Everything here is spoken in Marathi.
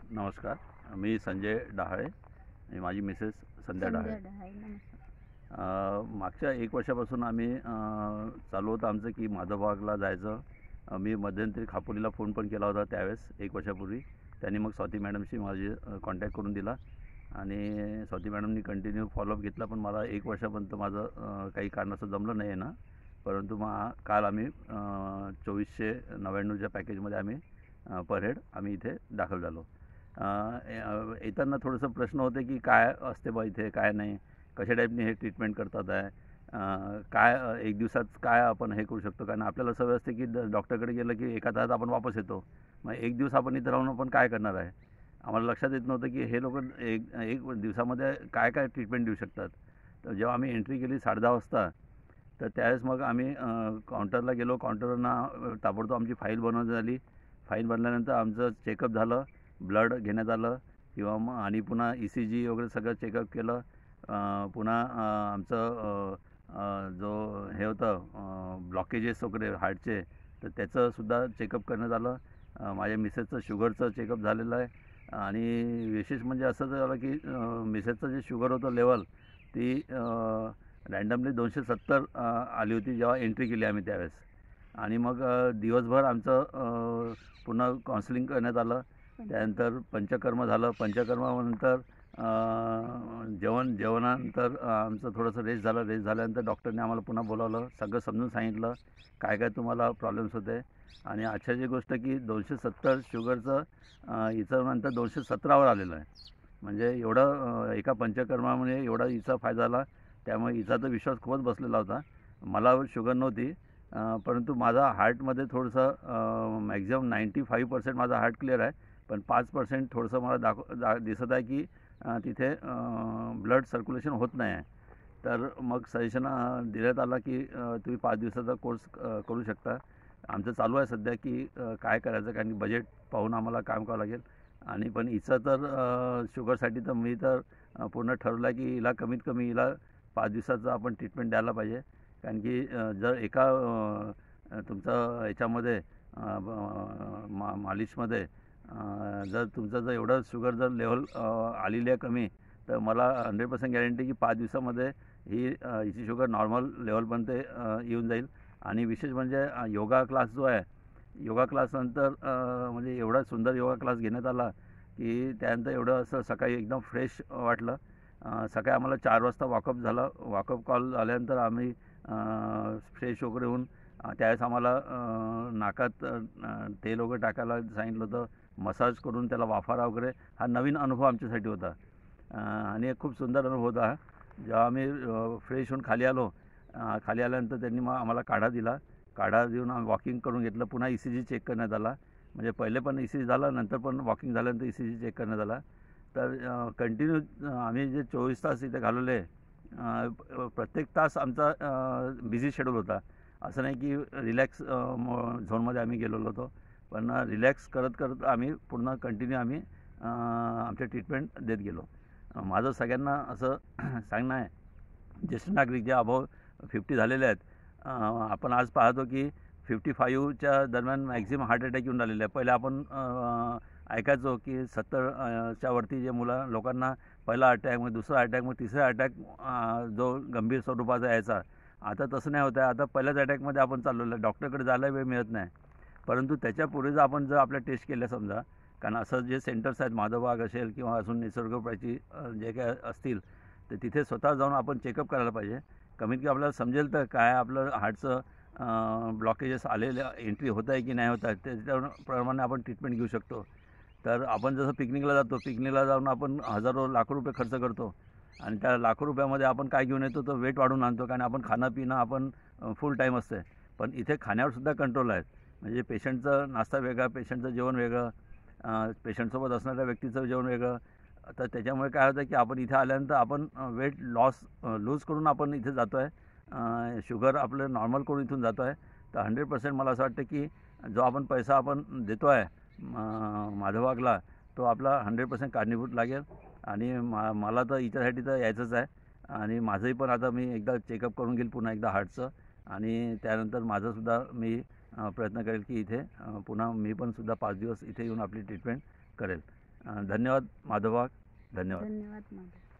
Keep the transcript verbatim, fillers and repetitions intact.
नमस्कार. मी संजय डहाळे आणि माझी मिसेस संध्या डहाळे. संध्या डहाळे. नमस्कार. अ, मागच्या एक वर्षापासून आम्ही अ, चालू होतं आमचं की माधवबागला जायचं. अ, मी मध्यंतरी खापोलीला फोन पण केला होता त्यावेळेस एक वर्षापूर्वी. त्यांनी मग स्वाती मॅडमशी माझी कॉन्टॅक्ट करून दिला आणि स्वाती मॅडमनी कंटिन्यू फॉलोअप घेतला, पण मला एक वर्षापर्यंत माझं अ, काही कारणाचं जमलं नाही आहे ना. परंतु मग काल आम्ही चोवीसशे नव्याण्णवच्या पॅकेजमध्ये आम्ही पर हेड आम्ही इथे दाखल झालो. अ, ए- येताना थोडंसं प्रश्न होते की काय असते बा इथे, काय नाही, कशा टाईपने हे ट्रीटमेंट करतात आहे, अ, काय अ, एक दिवसात काय आपण हे करू शकतो. कारण आपल्याला सवय असते की ड डॉक्टरकडे गेलं की एका तासात आपण वापस येतो. मग एक दिवस आपण इथं राहून आपण काय करणार आहे. आम्हाला लक्षात येत नव्हतं की हे लोक एक एक दिवसामध्ये काय काय ट्रीटमेंट देऊ शकतात. तर जेव्हा आम्ही एंट्री केली साडे दहा वाजता, तर त्यावेळेस मग आम्ही काउंटरला गेलो. काउंटरवरनं ताबडतोब आमची फाईल बनवण्यात झाली. फाईल बनल्यानंतर आमचं चेकअप झालं, ब्लड घेण्यात आलं किंवा मग आणि पुन्हा ई सी जी वगैरे सगळं चेकअप केलं. अ, पुन्हा अ, आमचं अ, अ, जो हे होतं ब्लॉकेजेस वगैरे हार्टचे, तर त्याचंसुद्धा चेकअप करण्यात आलं. अ, माझ्या मिसेसचं शुगरचं चेकअप झालेलं आहे. आणि विशेष म्हणजे असं झालं की अ, मिसेसचं जे शुगर होतं लेवल, ती रँडमली दोनशे सत्तर आली होती जेव्हा एंट्री केली आम्ही त्यावेळेस. आणि मग अ, दिवसभर आमचं अ, पुन्हा काउन्सिलिंग करण्यात आलं. त्यानंतर पंचकर्म झालं. पंचकर्मानंतर अ, जेवण जेवणानंतर अ, आमचं थोडंसं रेस्ट झालं. रेस्ट झाल्यानंतर डॉक्टरने आम्हाला पुन्हा बोलावलं, सगळं समजून सांगितलं काय काय तुम्हाला प्रॉब्लेम्स होते. आणि आश्चर्याची गोष्ट की दोनशे सत्तर शुगरचं अ, हिचं नंतर दोनशे सतरावर आलेलं आहे. म्हणजे एवढं अ, एका पंचकर्मामुळे एवढा हिचा फायदा झाला. त्यामुळे हिचा तर विश्वास खूपच बसलेला होता. मला शुगर नव्हती, अ, परंतु माझा हार्टमध्ये थोडंसं मॅक्झिमम नाईंटी फाईव्ह पर्सेंट माझा हार्ट क्लिअर आहे. पण पाच पर्सेंट थोडंसं मला दाखव दा दिसत आहे की अ, तिथे ब्लड सर्क्युलेशन होत नाही आहे. तर मग सजेशन देण्यात आला की अ, तुम्ही पाच दिवसाचा कोर्स अ, करू शकता. आमचं चालू आहे सध्या की अ, काय करायचं, कारण की बजेट पाहून आम्हाला काम करावं लागेल. आणि पण हिचं तर अ, शुगरसाठी तर मी तर अ, पूर्ण ठरवलं आहे की हिला कमीत कमी हिला पाच दिवसाचं आपण ट्रीटमेंट द्यायला पाहिजे. कारण की अ, जर एका अ, तुमचं याच्यामध्ये अ, ब- मा मालिशमध्ये अ, जर तुमचं जर एवढं शुगर जर लेवल आलेली आहे कमी, तर मला हंड्रेड पर्सेंट गॅरंटी की पाच दिवसामध्ये ही अ, हिची शुगर नॉर्मल लेवलपर्यंत अ, येऊन जाईल. आणि विशेष म्हणजे अ, योगा क्लास जो आहे, योगा क्लासनंतर अ, म्हणजे एवढा सुंदर योगा क्लास घेण्यात आला की त्यानंतर एवढं असं सकाळी एकदम फ्रेश वाटलं. अ, सकाळी आम्हाला चार वाजता वॉकअप झालं. वॉकअप कॉल झाल्यानंतर आम्ही फ्रेश वगैरे होऊन अ, त्यावेळेस आम्हाला अ, नाकात अ, तेल वगैरे टाकायला सांगितलं होतं. मसाज करून त्याला वाफारा वगैरे, हा नवीन अनुभव आमच्यासाठी होता. अ, आणि एक खूप सुंदर अनुभव होता. जेव्हा आम्ही फ्रेश होऊन खाली आलो, अ, खाली आल्यानंतर त्यांनी मग आम्हाला काढा दिला. काढा देऊन आम्ही वॉकिंग करून घेतलं. पुन्हा ई सी जी चेक करण्यात आला. म्हणजे पहिले पण ई सी जी झाला, नंतर पण वॉकिंग झाल्यानंतर ई सी जी चेक करण्यात आला. तर कंटिन्यू आम्ही जे चोवीस तास इथे घालवले, अ, प- प्रत्येक तास आमचा बिझी शेड्यूल होता. असं नाही की रिलॅक्स झोनमध्ये आम्ही गेलेलो होतो, पण रिलॅक्स करत करत आम्ही पूर्ण कंटिन्यू आम्ही अ, आमचे ट्रीटमेंट देत गेलो. अ, माझं सगळ्यांना असं सांगणं आहे, ज्येष्ठ नागरिक जे अबाव फिफ्टी झालेले आहेत, अ, आपण आज पाहतो की फिफ्टी फाईव्हच्या दरम्यान मॅक्झिमम हार्ट अटॅक येऊन राहिलेले आहे. पहिले आपण अ, ऐकायचो की सत्तरच्या वरती जे मुलं लोकांना पहिला अटॅक, मग दुसरा अटॅक, मग तिसरा अटॅक जो गंभीर स्वरूपाचा यायचा. आता तसं नाही होत आहे. आता पहिल्याच अटॅकमध्ये आपण चाललेलो आहे, डॉक्टरकडे जायला वेळ मिळत नाही. परंतु त्याच्यापूर्वी जर आपण जर आपल्या टेस्ट केल्या समजा, कारण असं जे सेंटर्स आहेत, माधवबाग असेल किंवा अजून निसर्गोपायची अ, जे काय असतील, तर तिथे स्वतः जाऊन आपण चेकअप करायला पाहिजे. कमीत कमी आपल्याला समजेल तर काय आपलं हार्टचं ब्लॉकेजेस आलेले एंट्री होत आहे की नाही होत आहे, त्याच्याप्रमाणे आपण ट्रीटमेंट घेऊ शकतो. तर आपण जसं पिकनिकला जातो, पिकनिकला जाऊन आपण हजारो लाखो रुपये खर्च करतो आणि त्या लाखो रुपयामध्ये आपण काय घेऊन येतो, तर वेट वाढून आणतो. कारण आपण खाणं पिणं आपण फुल टाईम असते. पण इथे खाण्यावरसुद्धा कंट्रोल आहे. म्हणजे पेशंटचं नाश्ता वेगळा, पेशंटचं जेवण वेगळं, पेशंटसोबत असणाऱ्या व्यक्तीचं जेवण वेगळं. तर त्याच्यामुळे काय होतं की आपण इथे आल्यानंतर आपण वेट लॉस लूज करून आपण इथे जातो आहे, शुगर आपलं नॉर्मल करून इथून जातो आहे. तर हंड्रेड पर्सेंट मला असं वाटतं की जो आपण पैसा आपण देतो आहे माधवबागला, तो आपला हंड्रेड पर्सेंट कारणीभूत लागेल. आणि मा मला तर हिच्यासाठी तर यायचंच आहे. आणि माझंही पण आता मी एकदा चेकअप करून घेईल पुन्हा एकदा हार्टचं. आणि त्यानंतर माझंसुद्धा मी अ, प्रयत्न करेल की इथे अ, पुन्हा मी पण सुद्धा पाच दिवस इथे येऊन आपली ट्रीटमेंट करेल. अ, धन्यवाद माधव वाघ. धन्यवाद. धन्यवाद माझा.